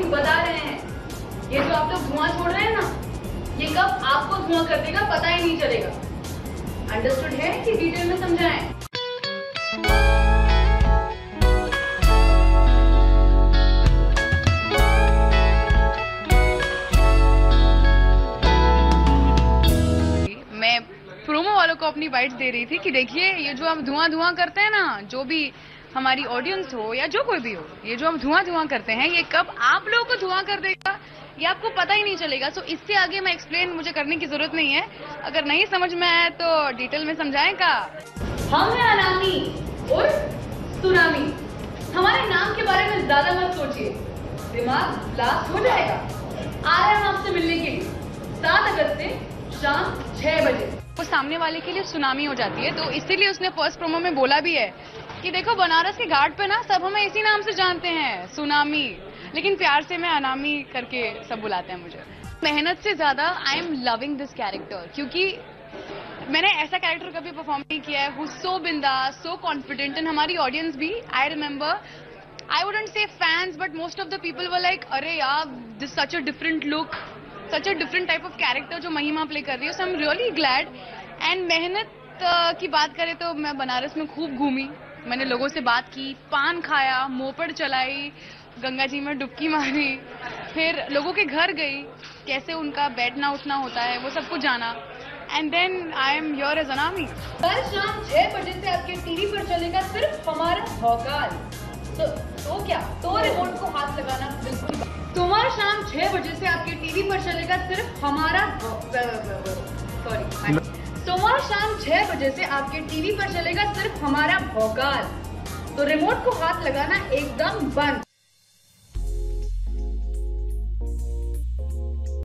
बता रहे हैं, ये जो आप लोग धुआं छोड़ रहे हैं ना, ये कब आपको धुआं कर देगा पता ही नहीं चलेगा। अंडरस्टूड है कि डिटेल में समझाएं? मैं प्रोमो वालों को अपनी बाइट्स दे रही थी कि देखिए ये जो हम धुआं करते हैं ना, जो भी हमारी ऑडियंस हो या जो कोई भी हो, ये जो हम धुआं करते हैं ये कब आप लोगों को धुआं कर देगा ये आपको पता ही नहीं चलेगा। सो इससे आगे मैं एक्सप्लेन मुझे करने की जरूरत नहीं है। अगर नहीं समझ में आया तो डिटेल में समझाएं का। हम हैं अनामी और सुनामी। हमारे नाम के बारे में ज्यादा मत सोचिए, दिमाग ब्लास्ट हो जाएगा। आ रहे हैं हम आपसे मिलने के लिए 7 अगस्त से शाम 6 बजे। वो सामने वाले के लिए सुनामी हो जाती है, तो इसीलिए उसने फर्स्ट प्रोमो में बोला भी है कि देखो बनारस के घाट पे ना सब हमें इसी नाम से जानते हैं, सुनामी, लेकिन प्यार से मैं अनामी करके सब बुलाते हैं मुझे। मेहनत से ज्यादा I am loving this character, क्योंकि मैंने ऐसा कैरेक्टर कभी परफॉर्म नहीं किया है हु सो बिंदास, सो कॉन्फिडेंट। एंड हमारी ऑडियंस भी, I remember, I wouldn't say fans but most of the people were like अरे यार this such a different look, such a different type of character जो Mahima play कर रही है। So I am really glad. And मेहनत की बात करें तो मैं बनारस में खूब घूमी, मैंने लोगों से बात की, पान खाया, मोपेड चलाई, गंगा जी में डुबकी मारी, फिर लोगों के घर गई, कैसे उनका बैठना उठना होता है वो सब कुछ जाना। And then I am here as Anami. कल शाम 6 बजे से आपके टीवी पर चलेगा सिर्फ हमारा भौकाल। तो क्या, तो रिमोट को हाथ लगाना बिल्कुल। सोमवार शाम 6 बजे से आपके टीवी पर चलेगा सिर्फ हमारा सोमवार शाम 6 बजे से आपके टीवी पर चलेगा सिर्फ हमारा भौकाल। तो रिमोट को हाथ लगाना एकदम बंद।